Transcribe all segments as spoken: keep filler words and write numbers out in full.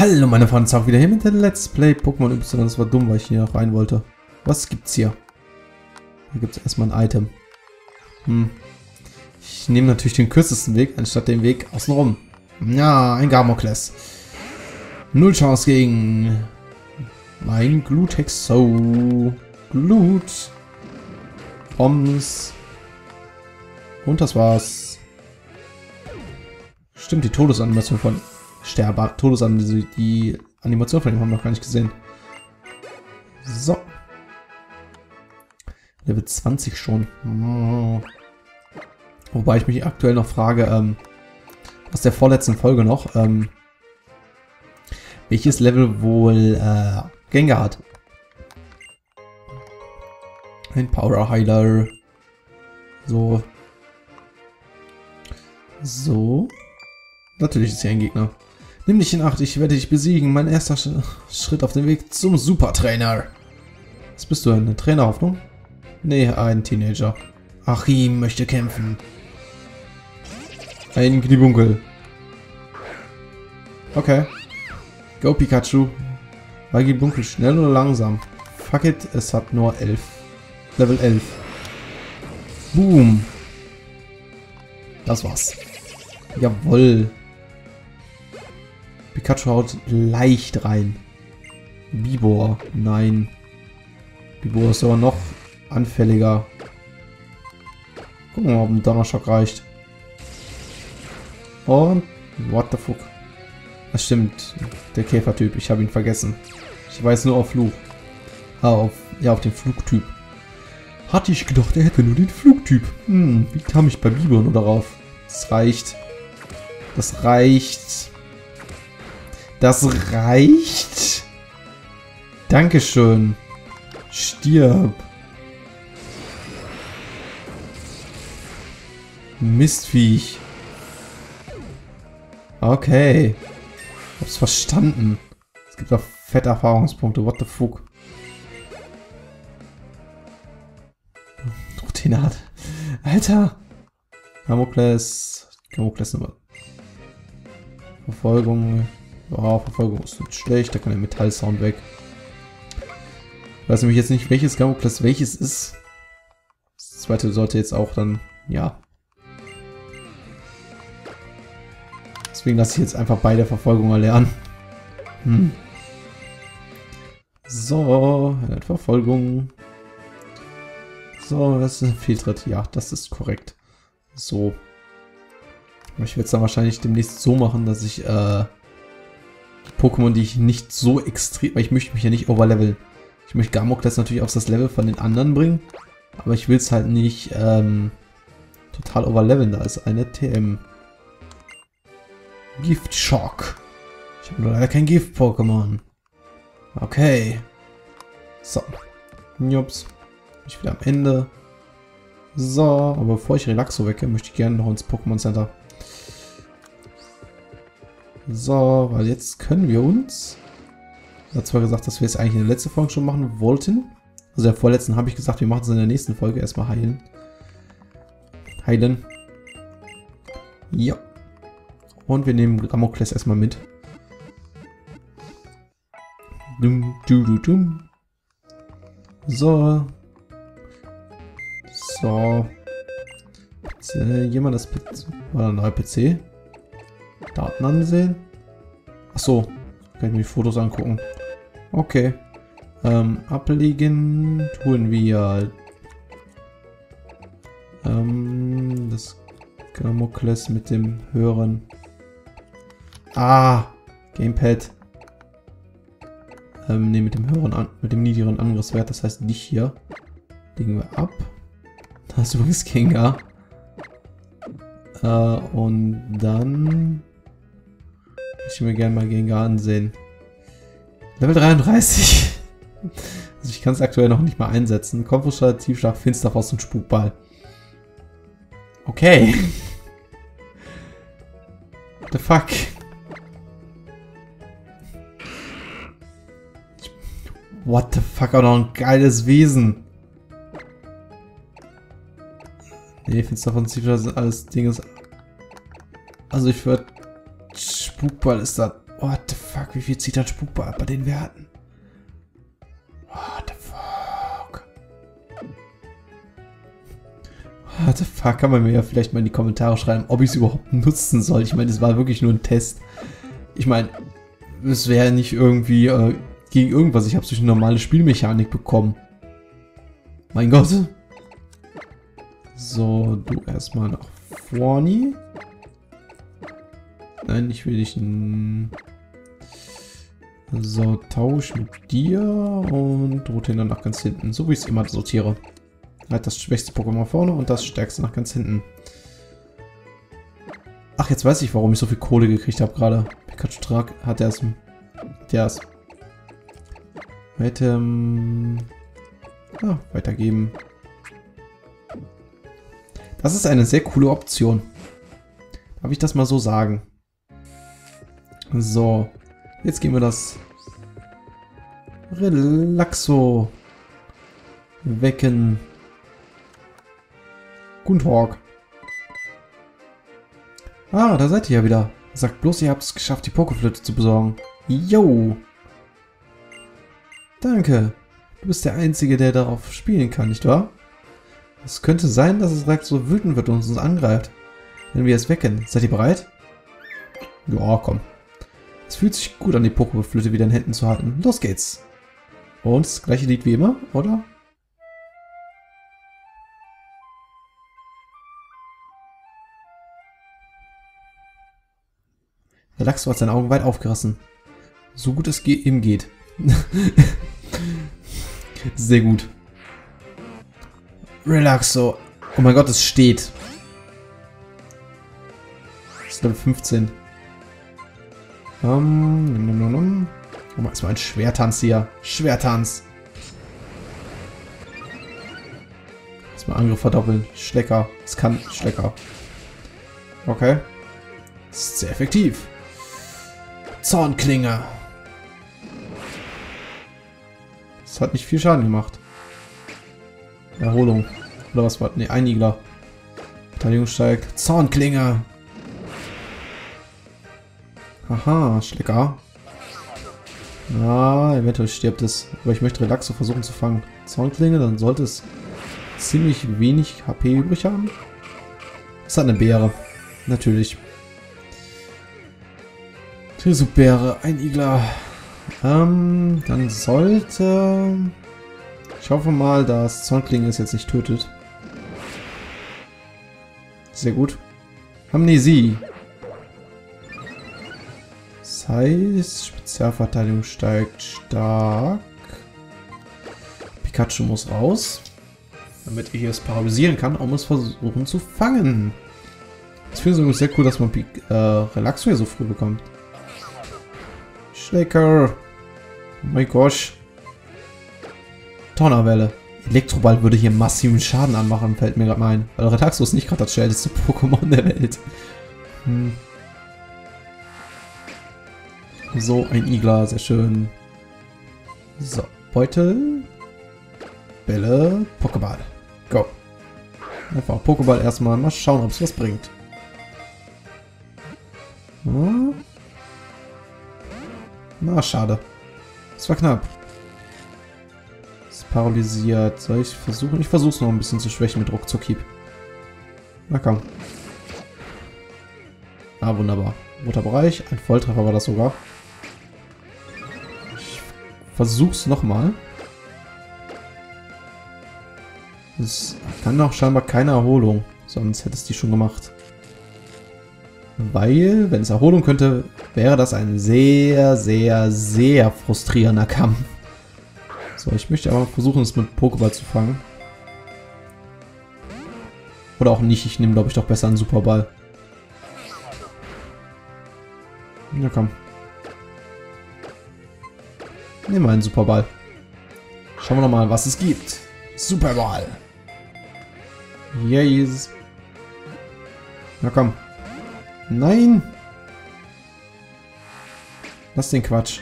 Hallo meine Freunde, auch wieder hier mit der Let's Play Pokémon Y. Das war dumm, weil ich hier noch rein wollte. Was gibt's hier? Hier gibt's erstmal ein Item. Hm. Ich nehme natürlich den kürzesten Weg, anstatt den Weg außenrum. Ja, ein Gamokles. Null Chance gegen mein Glutexo. Glut. Bombs. Und das war's. Stimmt, die Todesanimation von Sterber. Todesanimation, die Animation von dem haben wir noch gar nicht gesehen. So. Level zwanzig schon. Oh. Wobei ich mich aktuell noch frage, ähm, aus der vorletzten Folge noch, ähm, welches Level wohl äh, Gengar hat. Ein Power Heiler. So. So. Natürlich ist hier ein Gegner. Nimm dich in Acht, ich werde dich besiegen. Mein erster Sch Schritt auf dem Weg zum Supertrainer. Was bist du, eine Trainerhoffnung? Nee, ein Teenager. Achim möchte kämpfen. Ein Gnibunkel. Okay. Go Pikachu. War Gnibunkel schnell oder langsam? Fuck it, es hat nur elf. Level elf. Boom. Das war's. Jawohl. Pikachu haut leicht rein. Bibor. Nein. Bibor ist aber noch anfälliger. Gucken wir mal, ob ein Donnerschock reicht. Und what the fuck. Das stimmt. Der Käfertyp. Ich habe ihn vergessen. Ich weiß nur auf Fluch. Ah, auf, ja, auf den Flugtyp. Hatte ich gedacht, er hätte nur den Flugtyp. Hm, wie kam ich bei Bibor nur darauf? Das reicht. Das reicht. Das reicht. Dankeschön. Stirb. Mistviech. Okay. Hab's verstanden. Es gibt auch fette Erfahrungspunkte. What the fuck? Routinat. Alter. Gamokles. Gamokles Nummer. Verfolgung. Ja, Verfolgung ist nicht schlecht. Da kann der Metallsound weg. Ich weiß nämlich jetzt nicht, welches Gamokles welches ist. Das zweite sollte jetzt auch dann, ja. Deswegen lasse ich jetzt einfach beide Verfolgungen lernen. Hm. So, Verfolgung. So, das ist ein Fehltritt. Ja, das ist korrekt. So. Ich werde es dann wahrscheinlich demnächst so machen, dass ich äh, die Pokémon, die ich nicht so extrem... Weil ich möchte mich ja nicht overleveln. Ich möchte Gamokles natürlich auf das Level von den anderen bringen. Aber ich will es halt nicht ähm, total overleveln. Da ist eine T M. Giftschock. Ich habe nur leider kein Gift-Pokémon. Okay. So. Jups. Bin ich wieder am Ende. So, aber bevor ich Relaxo wecke, möchte ich gerne noch ins Pokémon Center. So, weil jetzt können wir uns... Ich habe zwar gesagt, dass wir es eigentlich in der letzten Folge schon machen wollten. Also in der vorletzten habe ich gesagt, wir machen es in der nächsten Folge. Erstmal heilen. Heilen. Ja. Und wir nehmen Gamokles erstmal mit. Dum, du, du, dum. So. So. Jetzt, äh, jemand das P C. War ein neuer P C. Daten ansehen. Achso. Kann ich mir die Fotos angucken. Okay. Ähm, ablegen tun wir ähm, das Gamokles mit dem höheren. Ah, Gamepad. Ähm, ne, mit dem höheren, an mit dem niedrigeren Angriffswert. Das heißt, dich hier legen wir ab. Da ist übrigens Gengar. Äh, und dann ich mir gerne mal Gengar ansehen. Level dreiunddreißig. Also ich kann es aktuell noch nicht mal einsetzen. Konfuschall, Tiefschlag, Finsterfaust und Spukball. Okay. What the fuck? What the fuck, auch noch ein geiles Wesen. Nee, Finsterfaust und Tiefschlag sind alles Dinge. Also ich würde... Spukball ist da... What the fuck? Wie viel zieht ein Spukball ab bei den Werten? What the fuck? What the fuck? Kann man mir ja vielleicht mal in die Kommentare schreiben, ob ich es überhaupt nutzen soll. Ich meine, es war wirklich nur ein Test. Ich meine, es wäre nicht irgendwie äh, gegen irgendwas. Ich habe es durch eine normale Spielmechanik bekommen. Mein Gott. So, du erstmal nach vorne. Nein, ich will dich... So, tausch mit dir und rotieren dann nach ganz hinten. So wie ich es immer sortiere. Halt das schwächste Pokémon vorne und das stärkste nach ganz hinten. Ach, jetzt weiß ich, warum ich so viel Kohle gekriegt habe gerade. Pikachu Trag hat er es... Der ist... Weiter... Ah, weitergeben. Das ist eine sehr coole Option. Darf ich das mal so sagen? So. Jetzt gehen wir das Relaxo wecken. Guten Tag. Ah, da seid ihr ja wieder. Sagt bloß, ihr habt es geschafft, die Pokeflöte zu besorgen. Yo. Danke. Du bist der Einzige, der darauf spielen kann, nicht wahr? Es könnte sein, dass es Relaxo wütend wird und uns angreift. Wenn wir es wecken. Seid ihr bereit? Ja, komm. Es fühlt sich gut an, die Pokeflöte wieder in Händen zu halten. Los geht's. Und das gleiche Lied wie immer, oder? Relaxo hat seine Augen weit aufgerissen. So gut es ge ihm geht. Sehr gut. Relaxo. Oh mein Gott, es steht. Das ist Level fünfzehn. Um, num, num, num. Oh, mal ist mal ein Schwertanz hier. Schwertanz. Erstmal Angriff verdoppeln. Schlecker. Es kann Schlecker. Okay. Das ist sehr effektiv. Zornklinge. Das hat nicht viel Schaden gemacht. Erholung. Oder was war das? Ne, ein Igler. Verteidigung steigt. Zornklinge. Aha, Schlecker. Ah, eventuell stirbt es. Aber ich möchte Relaxo versuchen zu fangen. Zornklinge, dann sollte es ziemlich wenig H P übrig haben. Es hat eine Beere. Natürlich. Trisubbeere, ein Igler. Ähm, dann sollte... Ich hoffe mal, dass Zornklinge es jetzt nicht tötet. Sehr gut. Amnesie. Das heißt, Spezialverteidigung steigt stark. Pikachu muss raus. Damit ich es paralysieren kann, um es versuchen zu fangen. Ich finde es sehr cool, dass man äh, Relaxo hier so früh bekommt. Schlecker. Oh mein Gott. Donnerwelle. Elektroball würde hier massiven Schaden anmachen, fällt mir gerade mal ein. Weil Relaxo ist nicht gerade das schnellste Pokémon der Welt. Hm. So, ein Igler, sehr schön. So, Beutel. Bälle, Pokéball. Go. Einfach Pokéball erstmal. Mal schauen, ob es was bringt. Hm. Na, schade. Das war knapp. Ist paralysiert. Soll ich versuchen? Ich versuche es noch ein bisschen zu schwächen mit Ruckzuck-Hieb. Na komm. Ah, wunderbar. Roter Bereich. Ein Volltreffer war das sogar. Ich versuch's nochmal. Es kann doch scheinbar keine Erholung. Sonst hätte es die schon gemacht. Weil, wenn es Erholung könnte, wäre das ein sehr, sehr, sehr frustrierender Kampf. So, ich möchte aber versuchen, es mit Pokéball zu fangen. Oder auch nicht. Ich nehme, glaube ich, doch besser einen Superball. Na komm. Nehmen wir einen Superball. Schauen wir nochmal, was es gibt. Superball. Yes. Na komm. Nein. Lass den Quatsch.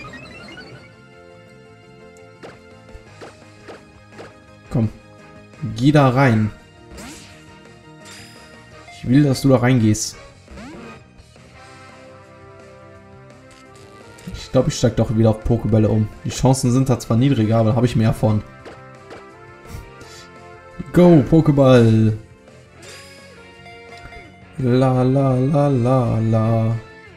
Komm. Geh da rein. Ich will, dass du da reingehst. Ich glaube, ich steige doch wieder auf Pokébälle um. Die Chancen sind da zwar niedriger, aber da habe ich mehr von. Go, Pokéball! La la la la la.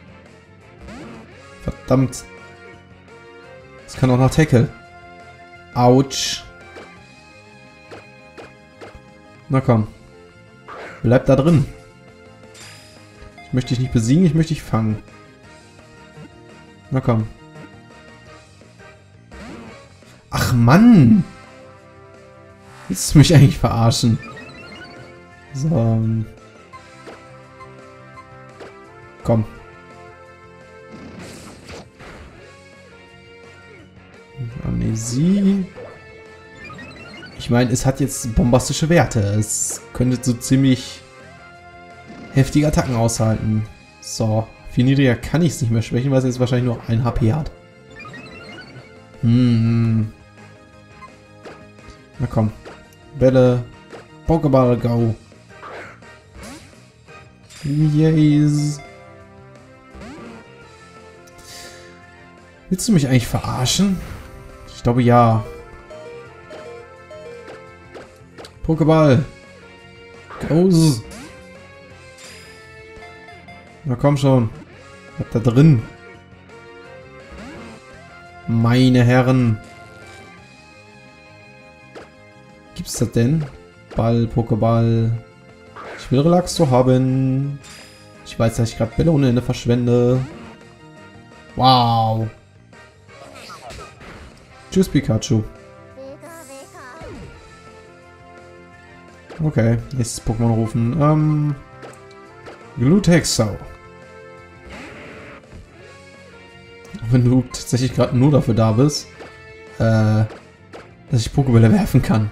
Verdammt. Das kann auch noch Tackle. Autsch. Na komm. Bleib da drin. Ich möchte dich nicht besiegen, ich möchte dich fangen. Na komm. Ach Mann! Willst du mich eigentlich verarschen? So. Komm. Amnesie. Ich meine, es hat jetzt bombastische Werte. Es könnte so ziemlich heftige Attacken aushalten. So. Viel niedriger kann ich es nicht mehr schwächen, weil es jetzt wahrscheinlich nur ein H P hat. Hm. Na komm. Bälle. Pokéball, go. Yes. Willst du mich eigentlich verarschen? Ich glaube ja. Pokéball. Goes. Na komm schon. Bleib da drin. Meine Herren. Gibt's das denn? Ball, Pokéball. Ich will Relaxo haben. Ich weiß, dass ich gerade Bälle ohne Ende verschwende. Wow. Tschüss, Pikachu. Okay, nächstes Pokémon rufen. Ähm. Glutexo. Wenn du tatsächlich gerade nur dafür da bist, äh, dass ich Pokébälle werfen kann.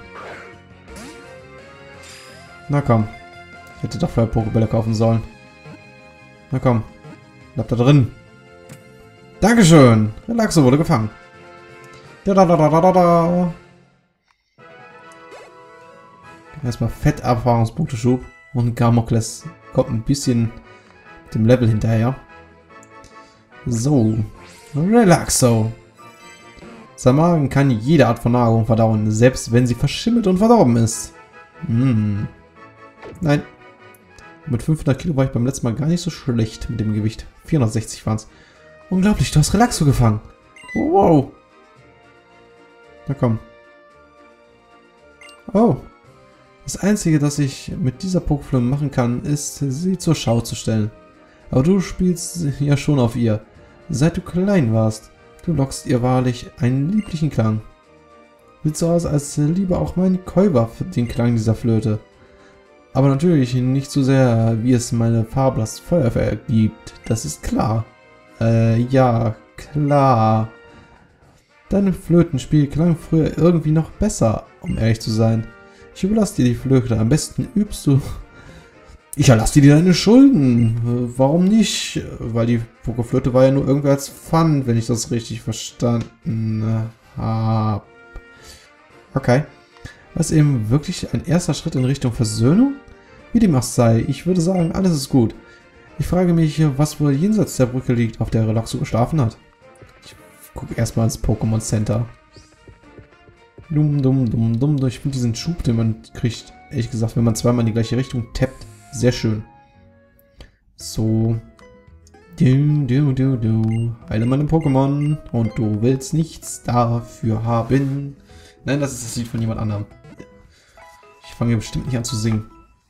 Na komm. Ich hätte doch vorher Pokébälle kaufen sollen. Na komm. Bleib da drin. Dankeschön. Relaxo wurde gefangen. Da da da da da da. Erstmal fett Erfahrungspunkte-Schub. Und Gamokles kommt ein bisschen dem Level hinterher. So. Relaxo. Sein Magen kann jede Art von Nahrung verdauen, selbst wenn sie verschimmelt und verdorben ist. Hm. Nein. Mit fünfhundert Kilo war ich beim letzten Mal gar nicht so schlecht mit dem Gewicht. vierhundertsechzig waren es. Unglaublich, du hast Relaxo gefangen. Wow. Na komm. Oh. Das Einzige, das ich mit dieser Pokeflume machen kann, ist, sie zur Schau zu stellen. Aber du spielst ja schon auf ihr. Seit du klein warst. Du lockst ihr wahrlich einen lieblichen Klang. Sieht so aus, als liebe auch mein Käuber den Klang dieser Flöte. Aber natürlich nicht so sehr, wie es meine Farblas Feuerwehr gibt. Das ist klar. Äh, ja, klar. Dein Flötenspiel klang früher irgendwie noch besser, um ehrlich zu sein. Ich überlasse dir die Flöte. Am besten übst du. Ich erlasse dir deine Schulden. Warum nicht? Weil die Pokeflöte war ja nur irgendwie als Fun, wenn ich das richtig verstanden habe. Okay. Was eben wirklich ein erster Schritt in Richtung Versöhnung? Wie dem auch sei, ich würde sagen, alles ist gut. Ich frage mich, was wohl jenseits der Brücke liegt, auf der Relaxo geschlafen hat. Ich gucke erstmal ins Pokémon Center. Dumm, dumm, dumm, dumm. Ich finde diesen Schub, den man kriegt, ehrlich gesagt, wenn man zweimal in die gleiche Richtung tappt, sehr schön. So. Du, du, du, du. Heile meine Pokémon und du willst nichts dafür haben. Nein, das ist das Lied von jemand anderem. Ich fange hier bestimmt nicht an zu singen.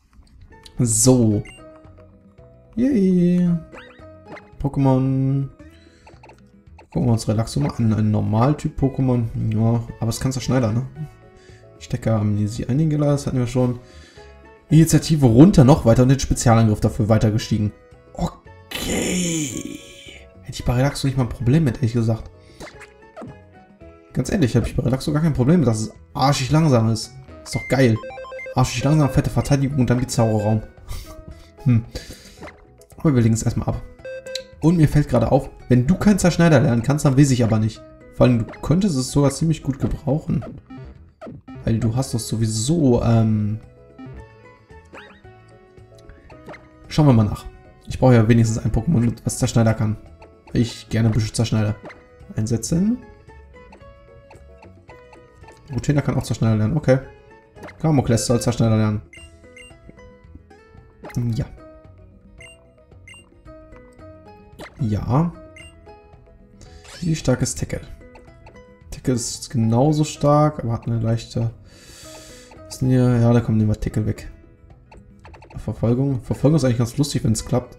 So. Yay. Pokémon. Gucken wir uns Relaxo mal an. Ein Normaltyp-Pokémon. Ja, aber es kann Zerschneider, ne? Stecker Amnesie eingeladen, das hatten wir schon. Initiative runter, noch weiter und den Spezialangriff dafür weiter gestiegen. Okay. Hätte ich bei Relaxo nicht mal ein Problem mit, ehrlich gesagt. Ganz ehrlich, habe ich bei Relaxo gar kein Problem mit, dass es arschig langsam ist. Ist doch geil. Arschig langsam, fette Verteidigung und dann die Zauberraum. hm. Aber wir legen es erstmal ab. Und mir fällt gerade auf, wenn du keinen Zerschneider lernen kannst, dann weiß ich aber nicht. Vor allem, du könntest es sogar ziemlich gut gebrauchen. Weil du hast doch sowieso, ähm... Schauen wir mal nach. Ich brauche ja wenigstens ein Pokémon, was Zerschneider kann. ich gerne Büsche zerschneide. Einsetzen. Rutena kann auch Zerschneider lernen. Okay. Gamokles soll Zerschneider lernen. Ja. Ja. Wie stark ist Tackle? Tackle ist genauso stark, aber hat eine leichte... Was ist denn hier? Ja, da kommt immer Tackle weg. Verfolgung. Verfolgung ist eigentlich ganz lustig, wenn es klappt.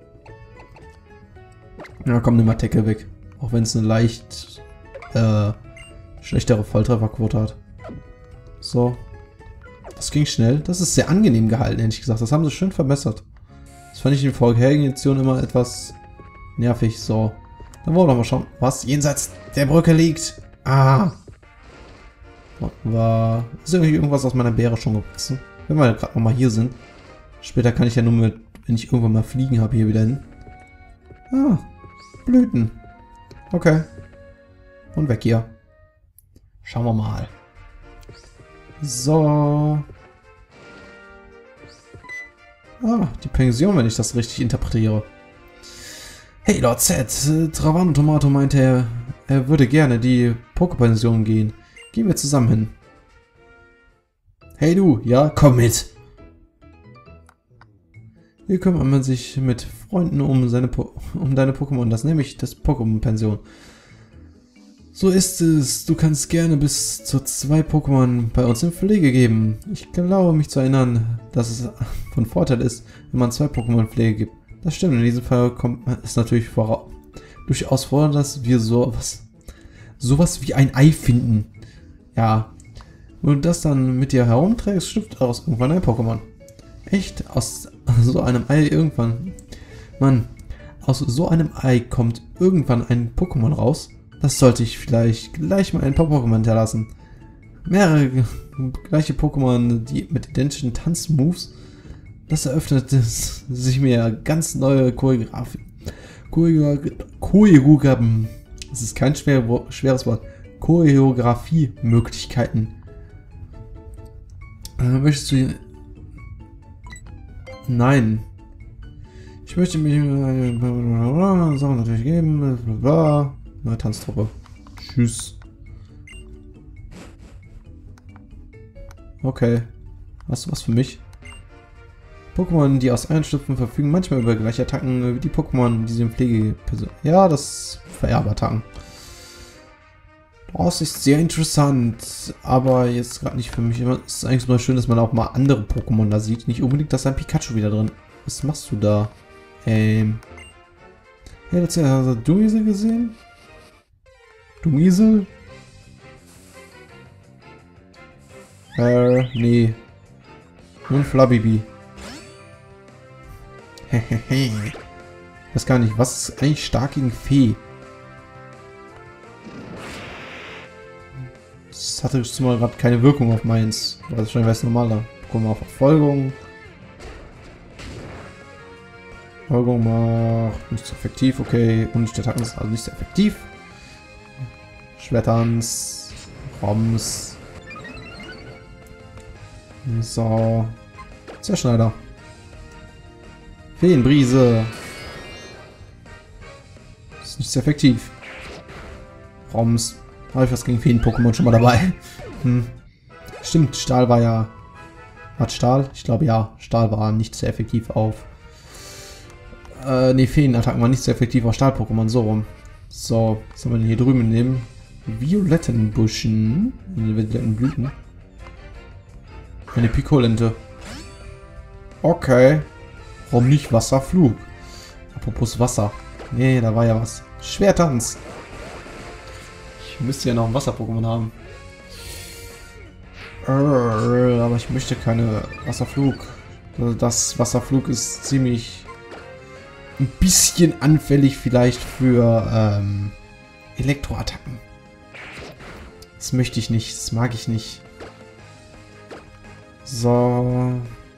Ja, kommt immer Tackle weg. Auch wenn es eine leicht äh, schlechtere Volltrefferquote hat. So. Das ging schnell. Das ist sehr angenehm gehalten, ehrlich gesagt. Das haben sie schön verbessert. Das fand ich in den vorherigen Editionen immer etwas nervig. So. Dann wollen wir doch mal schauen, was jenseits der Brücke liegt. Ah. War... Ist irgendwie irgendwas aus meiner Beere schon gewachsen? Wenn wir gerade nochmal hier sind. Später kann ich ja nur mit, wenn ich irgendwann mal fliegen habe, hier wieder hin. Ah. Blüten. Okay. Und weg hier. Schauen wir mal. So. Ah, die Pension, wenn ich das richtig interpretiere. Hey, Lord Z. Travano Tomato meinte, er, er würde gerne die Pokepension gehen. Gehen wir zusammen hin. Hey du, ja, komm mit. Hier kümmert man sich mit Freunden um, seine po um deine Pokémon. Das nehme ich das Pokémon-Pension. So ist es. Du kannst gerne bis zu zwei Pokémon bei uns in Pflege geben. Ich glaube mich zu erinnern, dass es von Vorteil ist, wenn man zwei Pokémon in Pflege gibt. Das stimmt. In diesem Fall kommt es natürlich vor, durchaus vor, dass wir sowas, sowas wie ein Ei finden. Ja. Und das dann mit dir herumträgst, schlüpft aus irgendwann ein Pokémon. Echt? Aus so einem Ei irgendwann. Mann, aus so einem Ei kommt irgendwann ein Pokémon raus. Das sollte ich vielleicht gleich mal ein paar Pokémon hinterlassen. Mehrere gleiche Pokémon, die mit identischen Tanzmoves. Das eröffnet sich mir ganz neue Choreografie. Choreografie. Das ist kein schwer, schweres Wort. Choreografie-Möglichkeiten. Äh, möchtest du... Nein. Ich möchte mich Sachen natürlich geben. Blablabla. Neue Tanztruppe. Tschüss. Okay. Hast du was für mich? Pokémon, die aus Einschlüpfen verfügen manchmal über gleiche Attacken wie die Pokémon, die sie in Pflege... Ja, das Vererbattacken. Das ist sehr interessant, aber jetzt gerade nicht für mich. Es ist eigentlich mal schön, dass man auch mal andere Pokémon da sieht. Nicht unbedingt, dass ein Pikachu wieder drin. Was machst du da? Ähm... Hey, hast du Dumiesel gesehen? Dumiesel? Äh, nee. Nur ein Flabbibi. Hehehe. Ich weiß gar nicht, was ist eigentlich stark gegen Fee? Das hatte zumal gerade keine Wirkung auf meins. Das ist wahrscheinlich was normaler. Gucken wir auf Verfolgung. Verfolgung macht nicht so effektiv, okay. Und der Attacken ist also nicht so effektiv. Schwertanz. Roms. So. Zerschneider. Feenbrise. Das ist nicht so effektiv. Roms. Habe ich was gegen Feen-Pokémon schon mal dabei? Hm. Stimmt, Stahl war ja... Hat Stahl? Ich glaube ja. Stahl war nicht sehr effektiv auf... Äh, ne, Feenattacken waren nicht sehr effektiv auf Stahl-Pokémon. So rum. So, was haben wir denn hier drüben nehmen? Violetten Buschen. Violetten Blüten. Eine Pikolente. Okay. Warum nicht Wasserflug? Apropos Wasser. Nee, da war ja was. Schwertanz. Ich müsste ja noch ein Wasser-Pokémon haben. Aber ich möchte keine Wasserflug. Das Wasserflug ist ziemlich... ein bisschen anfällig vielleicht für ähm, Elektroattacken. Das möchte ich nicht. Das mag ich nicht. So.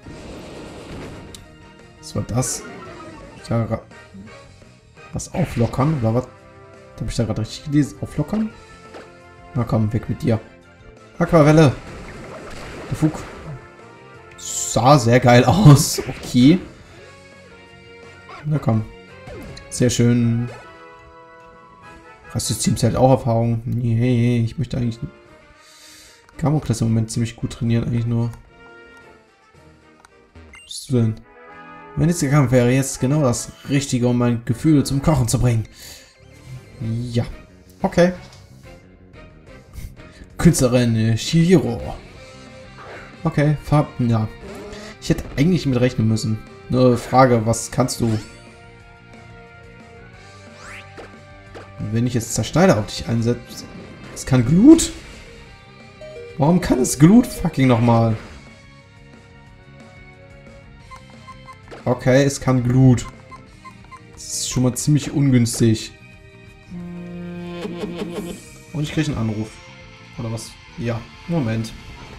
Was war das? Ja, was auflockern? Oder was? Habe ich da gerade richtig gelesen? Auflockern? Na komm, weg mit dir. Aquavelle. Der Fug. Sah sehr geil aus. Okay. Na komm. Sehr schön. Hast du das Team halt auch Erfahrung? Nee, ich möchte eigentlich Gamokles im Moment ziemlich gut trainieren, eigentlich nur. Was bist du denn? Mein nächster Kampf wäre jetzt genau das Richtige, um mein Gefühl zum Kochen zu bringen. Ja. Okay. Künstlerin Shihiro. Okay, Farben, ja. Ich hätte eigentlich mit rechnen müssen. Nur Frage, was kannst du? Wenn ich jetzt Zerschneider auf dich einsetze, es kann Glut? Warum kann es Glut fucking nochmal? Okay, es kann Glut. Das ist schon mal ziemlich ungünstig. Und ich kriege einen Anruf. Oder was? Ja, Moment.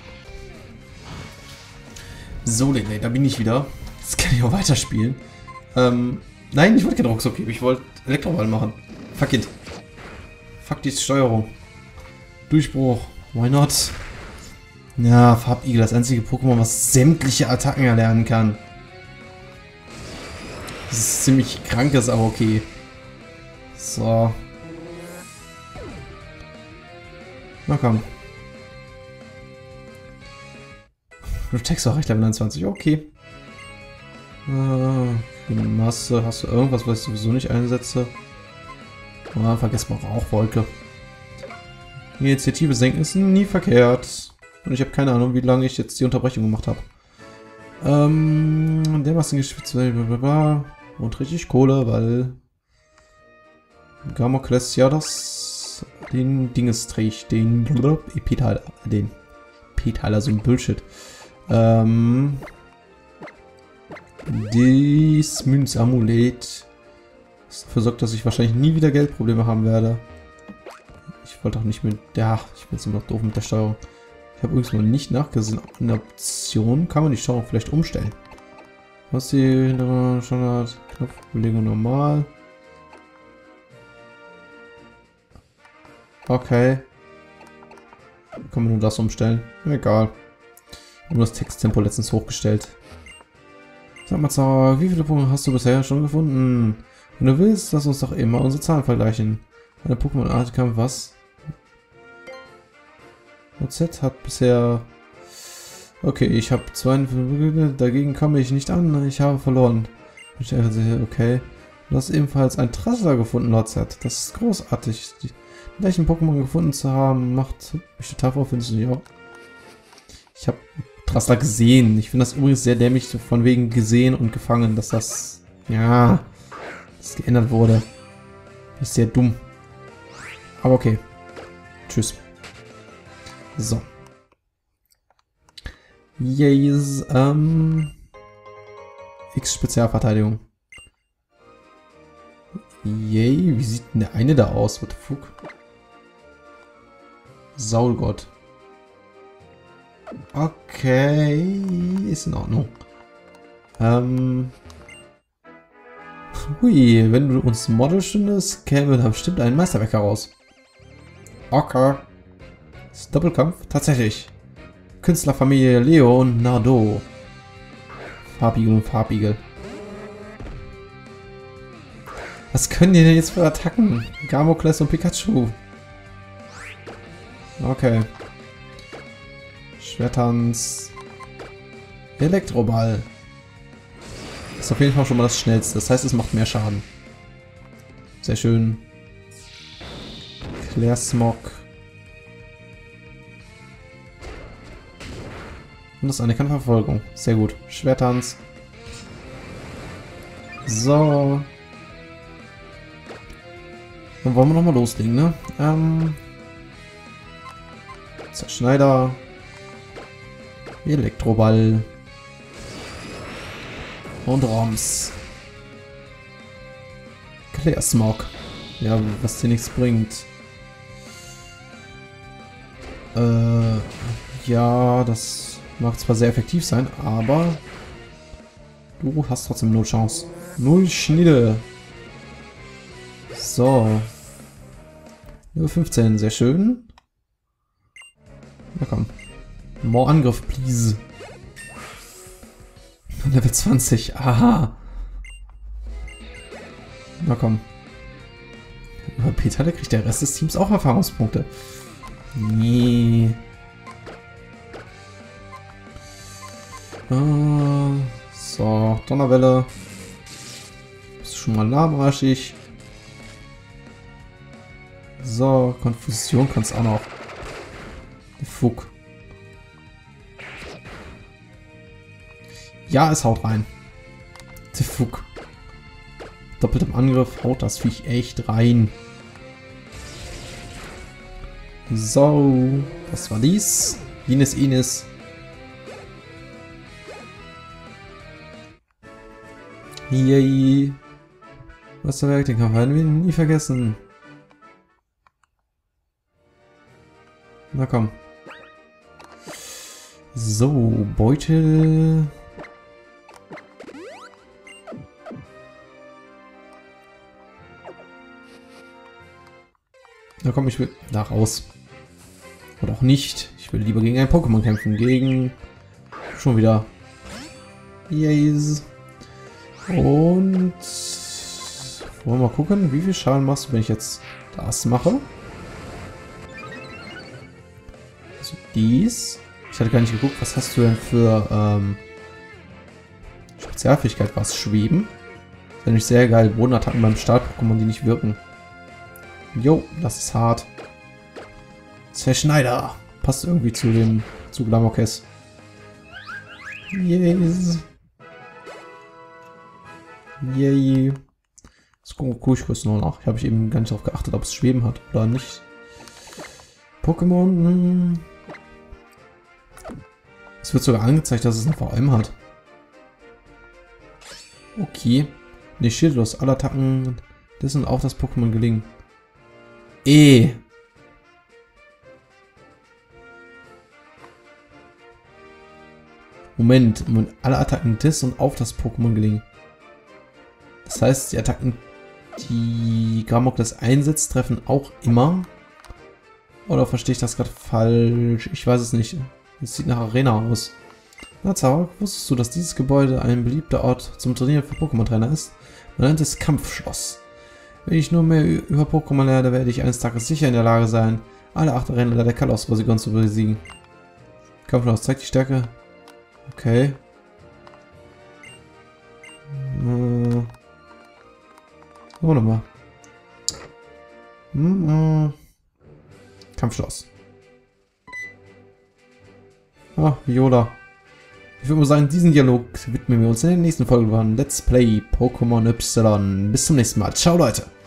So, Leute, da bin ich wieder. Jetzt kann ich auch weiterspielen. Ähm, nein, ich wollte keinen Rucksack geben. Ich wollte Elektroball machen. Fuck it. Fuck die Steuerung. Durchbruch. Why not? Ja, Farbigel, das einzige Pokémon, was sämtliche Attacken erlernen kann. Das ist ziemlich krankes, aber okay. So. Na komm. Du checkst auch recht Level neunundzwanzig, okay. Äh, Masse, hast du irgendwas, was ich sowieso nicht einsetze? Ah, vergiss mal Rauchwolke. Die Initiative senken ist nie verkehrt. Und ich habe keine Ahnung, wie lange ich jetzt die Unterbrechung gemacht habe. Ähm, dermaßen geschwitzt, blablabla. Und richtig Kohle, weil Gamokles ja das den Dinges trägt, den P-Teiler, den P-Teiler, so ein Bullshit. Ähm, dies Münzamulett dafür sorgt, dass ich wahrscheinlich nie wieder Geldprobleme haben werde. Ich wollte auch nicht mit, ja, ich bin jetzt immer noch doof mit der Steuerung. Ich habe übrigens mal nicht nachgesehen, ob eine Option kann man die Steuerung vielleicht umstellen. Was ist die Standard Knopfbelegung normal? Okay. Kann man nur das umstellen? Egal. Nur das Texttempo letztens hochgestellt. Sag mal, Zauber, wie viele Punkte hast du bisher schon gefunden? Wenn du willst, lass uns doch immer unsere Zahlen vergleichen. Eine Pokémon-Art kam was? Z hat bisher... Okay, ich habe zweiundfünfzig, dagegen komme ich nicht an, ich habe verloren. Okay. Du hast ebenfalls einen Trassler gefunden, Lord Z. Das ist großartig. Die gleichen Pokémon gefunden zu haben, macht mich total froh, findest du nicht auch? Ich habe Trassler gesehen. Ich finde das übrigens sehr dämlich, von wegen gesehen und gefangen, dass das... Ja... das geändert wurde. Ist sehr dumm. Aber okay. Tschüss. So. Yes, ähm... X Spezialverteidigung. Yay, wie sieht denn der eine da aus? What the fuck? Saulgott. Okay, ist in Ordnung. Ähm... Hui, wenn du uns Model stündest, käme da bestimmt ein Meisterwerk heraus. Okay. Das ist Doppelkampf? Tatsächlich. Künstlerfamilie Leo und Nardo. Farbigel und Farbigel. Was können die denn jetzt für Attacken? Gamokles und Pikachu. Okay. Schwertanz. Elektroball. Ist auf jeden Fall schon mal das Schnellste. Das heißt, es macht mehr Schaden. Sehr schön. Claire Smog. Und das ist eine Kampfverfolgung. Sehr gut. Schwertanz. So. Dann wollen wir nochmal loslegen, ne? Ähm. Zerschneider. Elektroball. Und Roms. Claire Smog. Ja, was dir nichts bringt. Äh, ja, das mag zwar sehr effektiv sein, aber du hast trotzdem null Chance. Null Schnitte. So. Level fünfzehn, sehr schön. Na komm. More Angriff, please. Level zwanzig, aha. Na komm. Über P-Teile kriegt der Rest des Teams auch Erfahrungspunkte. Nee. Uh, so, Donnerwelle. Bist du schon mal lahmarschig? So, Konfusion kannst auch noch. Fuck. Ja, es haut rein. Fuck. Doppeltem Angriff haut das Viech echt rein. So, was war dies? Ines Ines. Yay. Wasserwerk, den Kampf werden wir nie vergessen. Na komm. So, Beutel. Na komm, ich will da raus. Oder auch nicht. Ich will lieber gegen ein Pokémon kämpfen. Gegen... Schon wieder. Yes. Und... Wollen wir mal gucken, wie viel Schaden machst du, wenn ich jetzt das mache? Also dies. Ich hatte gar nicht geguckt, was hast du denn für ähm, Spezialfähigkeit? Was? Schweben? Das ist nämlich sehr geil. Bodenattacken beim Start-Pokémon, die nicht wirken. Jo, das ist hart. Zerschneider. Passt irgendwie zu dem zu Glamorkes. Yes. Yay. Das gucke ich kurz noch nach. Ich habe eben gar nicht darauf geachtet, ob es Schweben hat oder nicht. Pokémon. Es wird sogar angezeigt, dass es ein V M hat. Okay. Ne, schildlos. Alle Attacken dessen auch das Pokémon gelingen. E. Moment, Moment. Alle Attacken des und auf das Pokémon gelingen. Das heißt, die Attacken, die Gramokles einsetzt, treffen auch immer. Oder verstehe ich das gerade falsch? Ich weiß es nicht. Es sieht nach Arena aus. Na, Zarok, wusstest du, dass dieses Gebäude ein beliebter Ort zum Trainieren für Pokémon-Trainer ist? Man nennt es Kampfschloss. Wenn ich nur mehr über Pokémon lerne, werde ich eines Tages sicher in der Lage sein, alle acht Arenen der Kalos-Rosikon zu besiegen. Kampfschloss zeigt die Stärke. Okay. Hm. Oh, nochmal. Hm. Kampfschloss. Ah, Viola. Ich würde mal sagen, diesen Dialog widmen wir uns in der nächsten Folge von Let's Play Pokémon Y. Bis zum nächsten Mal. Ciao, Leute.